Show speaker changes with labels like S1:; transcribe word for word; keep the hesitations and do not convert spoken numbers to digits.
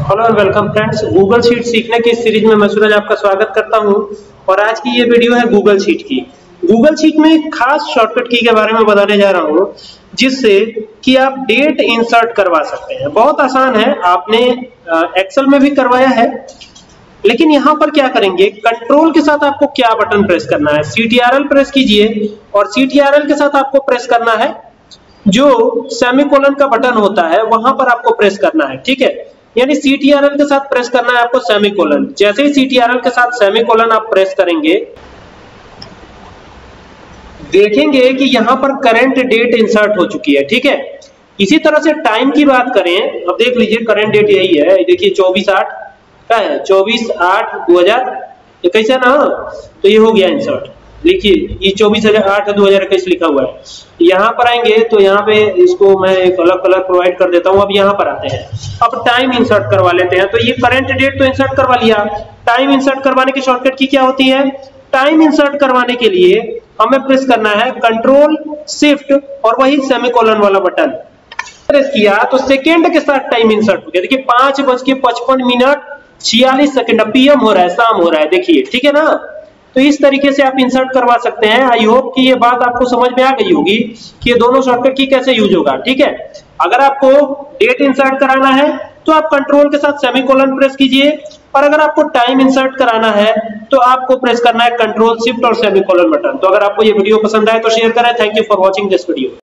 S1: Hello and welcome friends, Google sheet सीखने की इस सीरीज में मैं सूरज आपका स्वागत करता हूं। और आज की ये वीडियो है गूगल शीट की। गूगल शीट में एक खास शॉर्टकट की के बारे में बताने जा रहा हूं, जिससे कि आप डेट इंसर्ट करवा सकते हैं। बहुत आसान है, आपने एक्सेल में भी करवाया है, लेकिन यहां पर क्या करेंगे, कंट्रोल के साथ आपको क्या बटन प्रेस करना है, C T R L press कीजिए और सी टी आर एल के साथ आपको प्रेस करना है जो सेमीकोलन का बटन होता है, वहां पर आपको प्रेस करना है। ठीक है, यानी सी टी आर एल के साथ प्रेस करना है आपको सेमीकोलन। जैसे ही सी टी आर एल के साथ सेमीकोलन आप प्रेस करेंगे, देखेंगे कि यहां पर करंट डेट इंसर्ट हो चुकी है। ठीक है, इसी तरह से टाइम की बात करें, अब देख लीजिए करंट डेट यही है, देखिए चौबीस आठ क्या है, चौबीस आठ दो हजार इक्कीस है ना, तो ये हो गया इंसर्ट। लिखिए ये चौबीस हजार आठ दो हजार इक्कीस लिखा हुआ है। यहाँ पर आएंगे तो यहाँ पे इसको मैं एक अलग कलर प्रोवाइड कर देता हूँ। अब यहाँ पर आते हैं, अब टाइम इंसर्ट करवा लेते हैं। तो ये करंट डेट तो इंसर्ट करवा लिया, टाइम इंसर्ट करवाने की शॉर्टकट की क्या होती है, टाइम इंसर्ट करवाने के लिए हमें प्रेस करना है कंट्रोल शिफ्ट और वही सेमीकोलन वाला बटन प्रेस किया तो सेकेंड के साथ टाइम इंसर्ट हो गया। देखिए पांच बज के पचपन मिनट छियालीस सेकेंड, पीएम हो रहा है, शाम हो रहा है, देखिए। ठीक है ना, तो इस तरीके से आप इंसर्ट करवा सकते हैं। आई होप कि ये बात आपको समझ में आ गई होगी कि ये दोनों शॉर्टकट की कैसे यूज होगा। ठीक है, अगर आपको डेट इंसर्ट कराना है तो आप कंट्रोल के साथ सेमीकोलन प्रेस कीजिए, और अगर आपको टाइम इंसर्ट कराना है तो आपको प्रेस करना है कंट्रोल शिफ्ट और सेमीकोलन बटन। तो अगर आपको ये वीडियो पसंद आए तो शेयर करें। Thank you for watching this video.